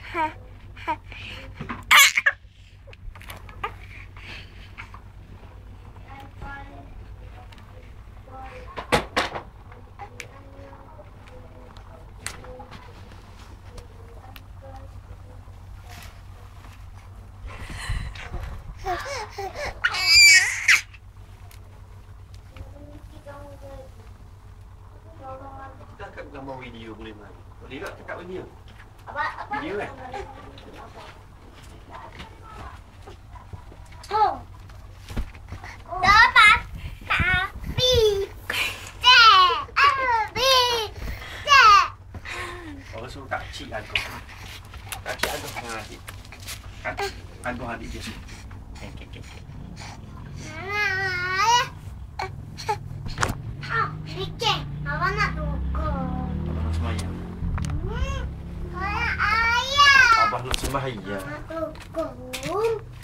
Cakap gambar video boleh mana? Boleh tak cakap video? Apa? Video kan? Oh. Dapat tapi Orang suruh tak cik agung. Tak cik agung dengan adik. Agung adik dia. Okay. Bikin. Abang nak tukar. Abang nak semayang. Kalau ayah. Abang nak sembahyang. Nak tukar.